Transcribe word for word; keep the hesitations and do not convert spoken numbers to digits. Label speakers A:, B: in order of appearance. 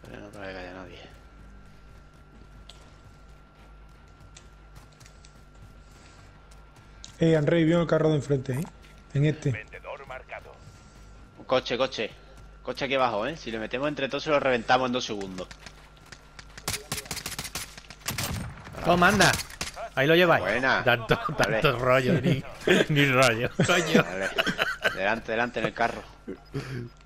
A: Pero no parece que haya nadie.
B: Eh, han revivido el carro de enfrente, ¿eh? En este.
C: Vendedor marcado.
A: Un coche, coche. Coche aquí abajo, ¿eh? Si le metemos entre todos se lo reventamos en dos segundos.
D: Toma, anda. Ahí lo lleváis.
A: Buena.
D: Tanto,
A: Vale.
D: tanto rollo, ni, ni rollo. Coño.
A: Vale. Delante, delante en el carro.